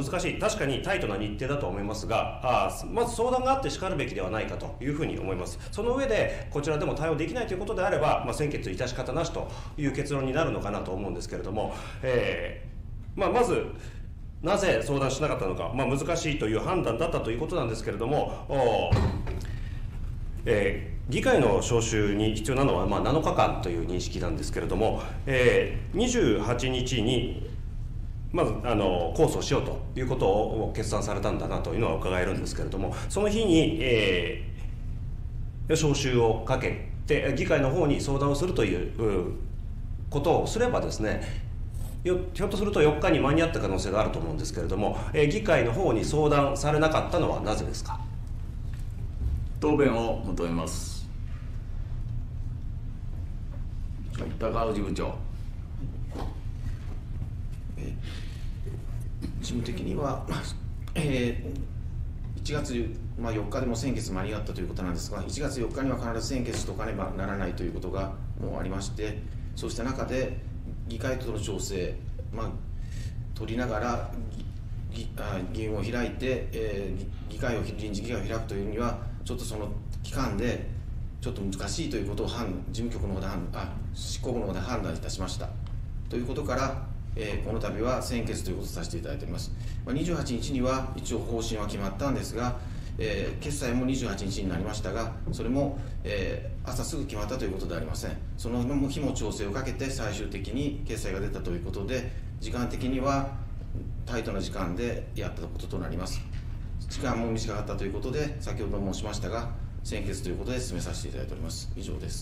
難しい、確かにタイトな日程だと思いますが、まず相談があってしかるべきではないかというふうに思います。その上でこちらでも対応できないということであれば、先決致し方なしという結論になるのかなと思うんですけれども、まずなぜ相談しなかったのか、難しいという判断だったということなんですけれども、議会の招集に必要なのは7日間という認識なんですけれども、28日にまず控訴しようということを決断されたんだなというのは伺えるんですけれども、その日に、招集をかけて議会の方に相談をするということをすればですね、ひょっとすると4日に間に合った可能性があると思うんですけれども、議会の方に相談されなかったのはなぜですか。 答弁を求めます。高氏部長。 事務的には、1月4日でも先決間に合ったということなんですが、1月4日には必ず先決しておかねばならないということがもうありまして、そうした中で議会との調整、取りながら議運を開いて、臨時議会を開くというには、ちょっとその期間でちょっと難しいということを事務局の方で執行部の方で判断いたしましたということから、この度は先決ということをさせていただいております。28日には一応方針は決まったんですが、決裁も28日になりましたが、それも、朝すぐ決まったということではありません。その日も調整をかけて最終的に決裁が出たということで、時間的にはタイトな時間でやったこととなります。時間も短かったということで、先ほど申しましたが、先決ということで進めさせていただいております。以上です。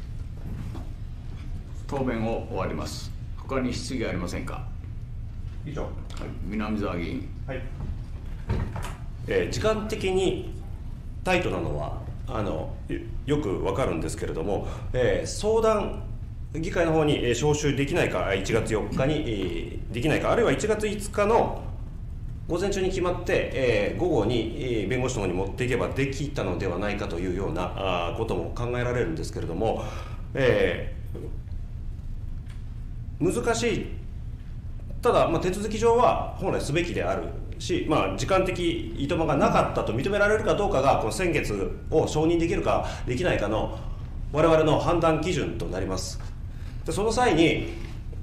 答弁を終わります。他に質疑ありませんか。 以上。 南沢議員。 時間的にタイトなのはよく分かるんですけれども、相談議会の方に招集できないか、1月4日にできないか、あるいは1月5日の午前中に決まって、午後に弁護士の方に持っていけばできたのではないかというようなことも考えられるんですけれども、難しい。ただ、手続き上は本来すべきであるし、時間的いとまがなかったと認められるかどうかが、この先月を承認できるかできないかの我々の判断基準となります。でその際に、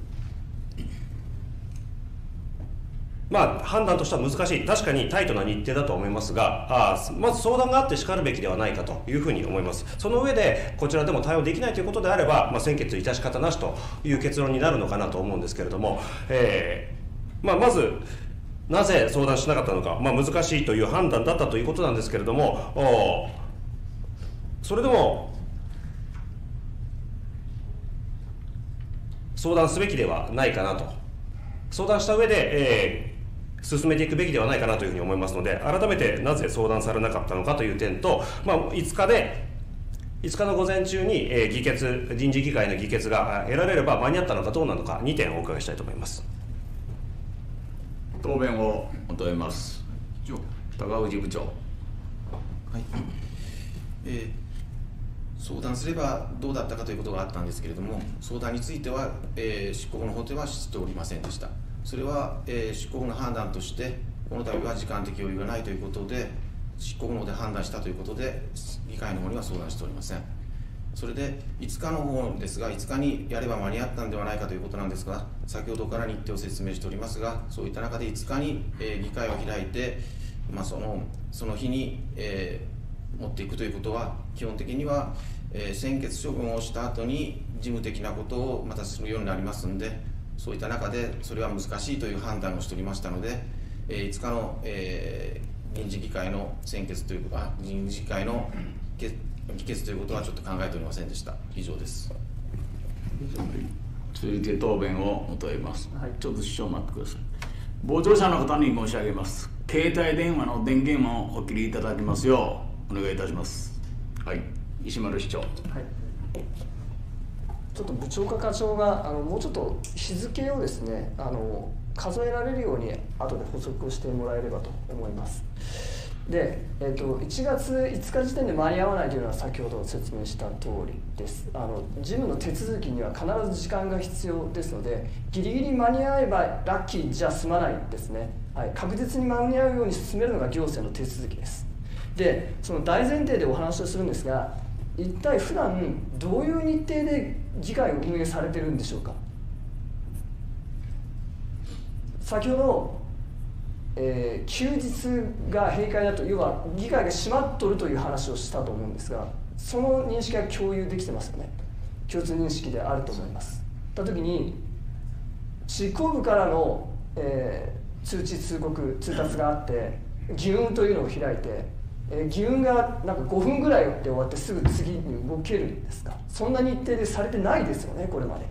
判断としては難しい、確かにタイトな日程だと思いますが、まず相談があってしかるべきではないかというふうに思います。その上でこちらでも対応できないということであれば、先決致し方なしという結論になるのかなと思うんですけれども、まずなぜ相談しなかったのか、難しいという判断だったということなんですけれども、それでも相談すべきではないかなと、相談した上で、進めていくべきではないかなというふうに思いますので、改めてなぜ相談されなかったのかという点と、5日の午前中に臨時議会の議決が得られれば間に合ったのかどうなのか、2点お伺いしたいと思います。 答弁を求めます。高氏部長。 相談すればどうだったかということがあったんですけれども、相談については、執行部の方ではしておりませんでした。それは、執行部の判断として、この度は時間的余裕がないということで、執行部の方で判断したということで、議会の方には相談しておりません。それで5日の方ですが、5日にやれば間に合ったんではないかということなんですが、先ほどから日程を説明しておりますが、そういった中で5日に、議会を開いて、その日に、持っていくということは、基本的には、先決処分をした後に事務的なことをまたするようになりますので、そういった中でそれは難しいという判断をしておりましたので、5日の、臨時議会の先決ということは、臨時議会の議決ということはちょっと考えておりませんでした。以上です。 続いて答弁を求めます。ちょっと師匠待ってください。傍聴者の方に申し上げます。携帯電話の電源をお切りいただきますようお願いいたします。石丸市長。 ちょっと部長か課長がもうちょっと日付をですね数えられるように後で補足をしてもらえればと思います。で、1月5日時点で間に合わないというのは先ほど説明した通りです。事務の手続きには必ず時間が必要ですので、ギリギリ間に合えばラッキーじゃ済まないですね。 はい、確実に間に合うように進めるのが行政の手続きです。で、その大前提でお話をするんですが、一体普段どういう日程で議会を運営されてるんでしょうか。先ほど、休日が閉会だと、要は議会が閉まっとるという話をしたと思うんですが、その認識が共有できてますよね。共通認識であると思います。た時に執行部からの、通知通告通達があって議運というのを開いて、議運がなんか5分ぐらいで終わってすぐ次に動けるんですか。そんな日程でされてないですよね。これまで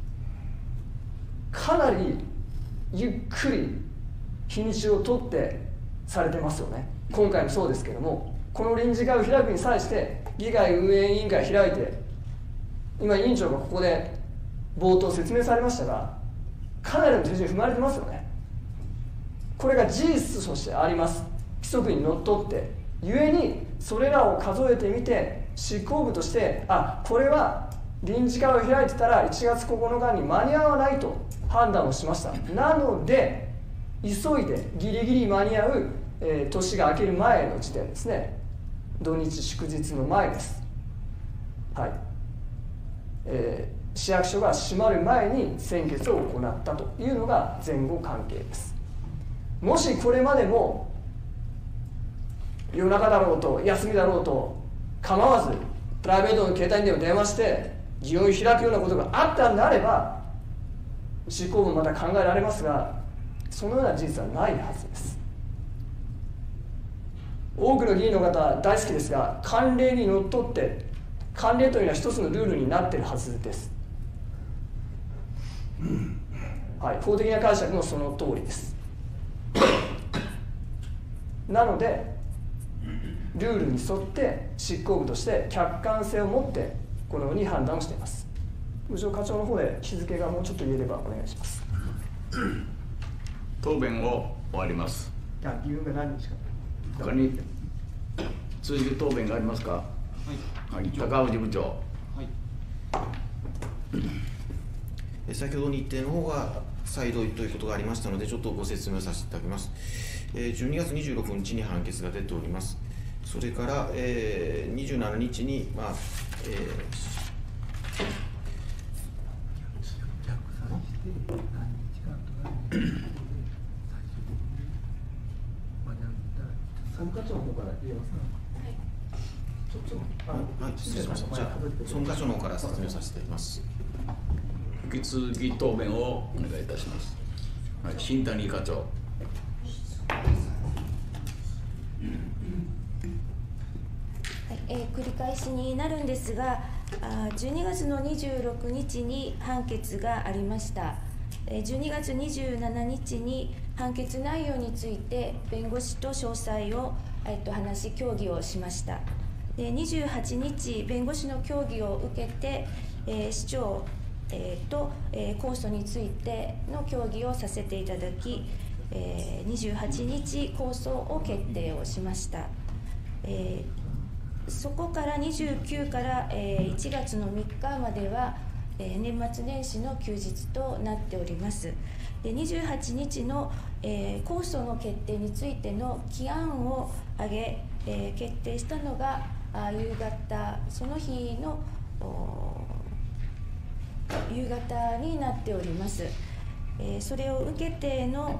かなりゆっくり日にちを取ってされてますよね。今回もそうですけども、この臨時会を開くに際して議会運営委員会開いて、今委員長がここで冒頭説明されましたが、かなりの手順踏まれてますよね。これが事実としてあります。規則にのっとってゆえに、それらを数えてみて執行部として、これは臨時会を開いてたら1月9日に間に合わないと判断をしました。なので急いでギリギリ間に合う、年が明ける前の時点ですね。土日祝日の前です。はい、市役所が閉まる前に採決を行ったというのが前後関係です。もしこれまでも夜中だろうと休みだろうと構わずプライベートの携帯にでも電話して議運を開くようなことがあったんであれば、執行部また考えられますが、そのような事実はないはずです。多くの議員の方大好きですが、慣例にのっとって、慣例というのは一つのルールになっているはずです。はい、法的な解釈もその通りです。なのでルールに沿って執行部として客観性を持ってこのように判断をしています。部長課長の方で日付がもうちょっと言えればお願いします。 答弁を終わります。 議運が何日か。 他に通じる答弁がありますか。はい、高藤部長。はい、 先ほど日程の方が再度ということがありましたので、ちょっとご説明させていただきます。12月26日に判決が出ております。それから、27日に、 総務課長の方から言えますか。 はい、失礼しました。じゃあ総務課長の方から説明させていただきます。 引き続き答弁をお願いいたします。はい、新谷課長。 繰り返しになるんですが、12月の26日に判決がありました。12月27日に判決内容について弁護士と詳細を話し協議をしました。で、28日弁護士の協議を受けて、市長、と、控訴についての協議をさせていただき、28日控訴を決定をしました。そこから29から、1月の3日までは、年末年始の休日となっております。で、28日の、控訴の決定についての起案を挙げ、決定したのが夕方、その日の夕方になっております。それを受けての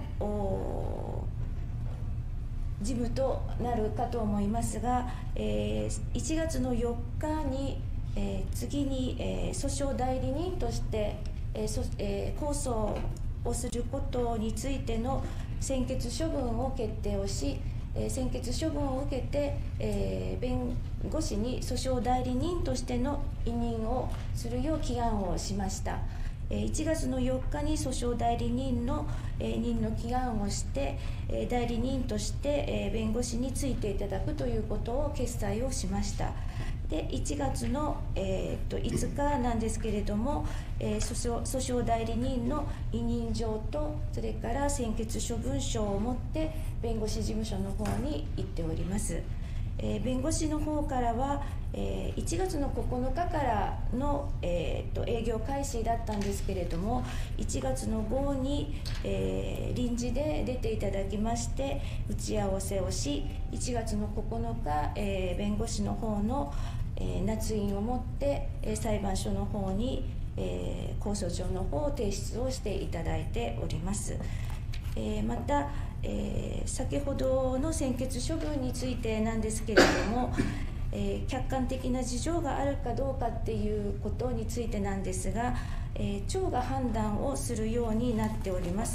事務となるかと思いますが、1月の4日に、次に、訴訟代理人として、控訴をすることについての専決処分を決定をし、専決処分を受けて、弁護士に訴訟代理人としての委任をするよう起案をしました。1月の4日に訴訟代理人の任の起案をして、代理人として弁護士についていただくということを決裁をしました。で、1月の5日なんですけれども、訴訟代理人の委任状と、それから専決処分書を持って弁護士事務所の方に行っております。 弁護士の方からは、1月の9日からの、営業開始だったんですけれども、1月の5に、臨時で出ていただきまして打ち合わせをし、1月の9日、弁護士の方の、捺印を持って、裁判所の方に、控訴状の方を提出をしていただいております。また、先ほどの専決処分についてなんですけれども、客観的な事情があるかどうかっていうことについてなんですが、町が判断をするようになっております。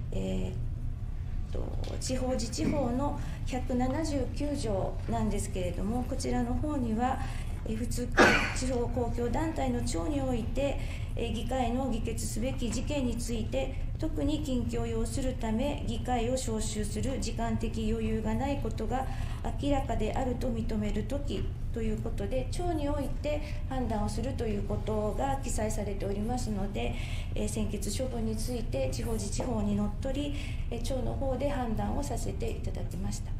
地方自治法の179条なんですけれども、こちらの方には普通地方公共団体の長において議会の議決すべき事件について特に緊急を要するため議会を招集する時間的余裕がないことが明らかであると認めるときということで、町において判断をするということが記載されておりますので、専決処分について地方自治法にのっとり町の方で判断をさせていただきました。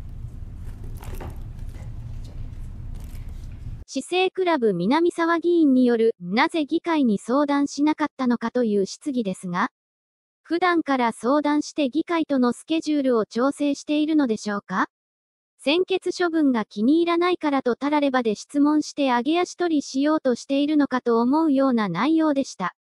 市政クラブ南沢議員によるなぜ議会に相談しなかったのかという質疑ですが、普段から相談して議会とのスケジュールを調整しているのでしょうか。専決処分が気に入らないからとたらればで質問して上げ足取りしようとしているのかと思うような内容でした。